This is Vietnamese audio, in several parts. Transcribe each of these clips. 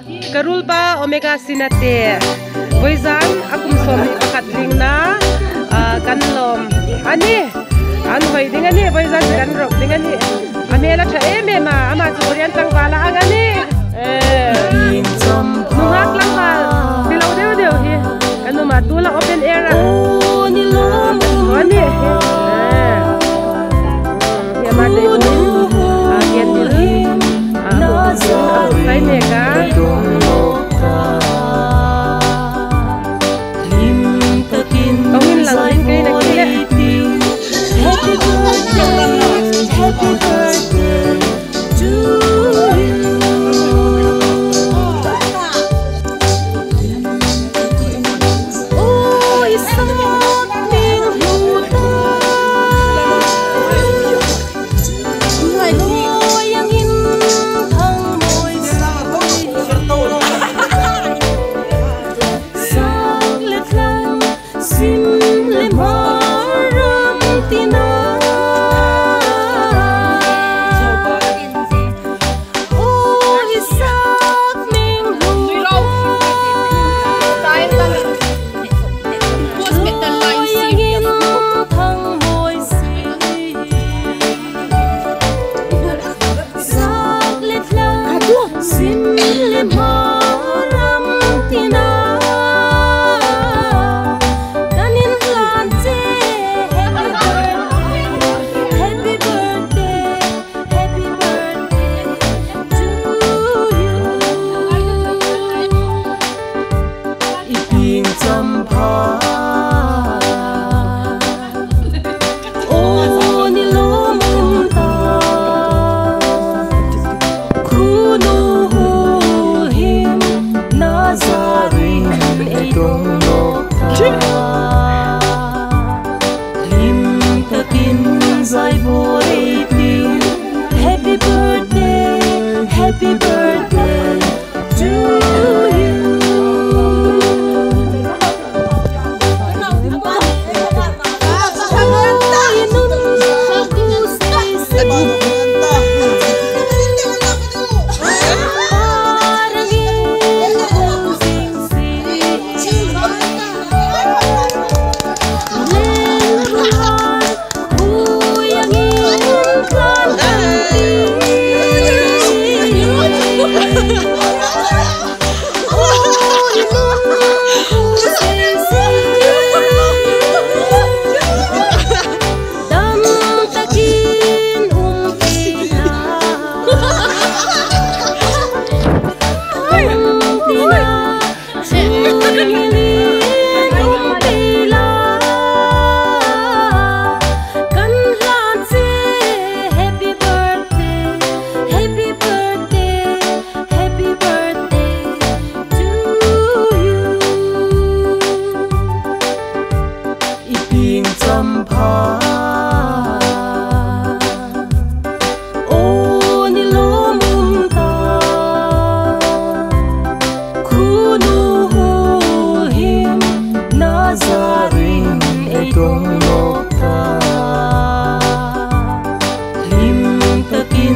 Karulba Omega Sinate Boizan akum som pakatling na kanlom ani an hoi ding ani boizan kan rok ding ani amela tha mema ama chorian tangwala angani nuhak lang mal bilaw deu hi kanuma tula open air ani ya ma dei again dili sai nega Happy birthday to you. Oh, it's something who yang in thang môi sắc lệch lang xin lên marang tina. Happy birthday to you.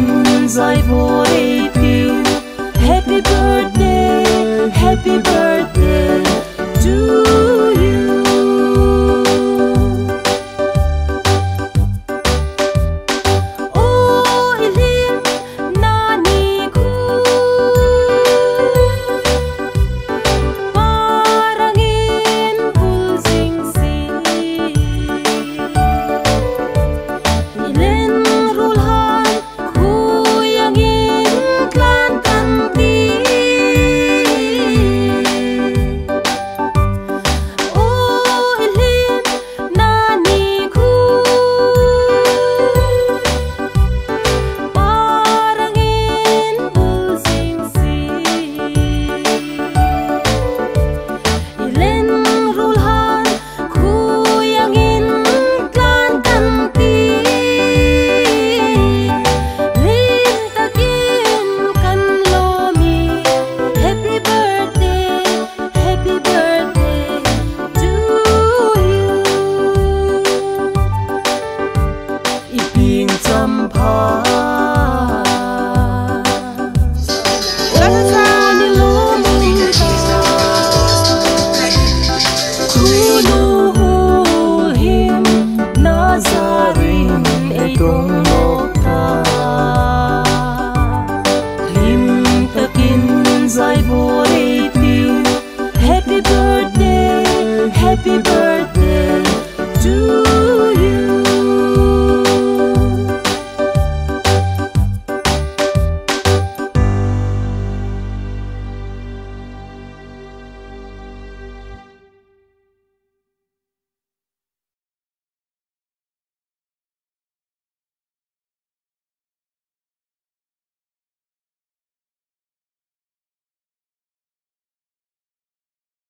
Happy birthday, happy birthday.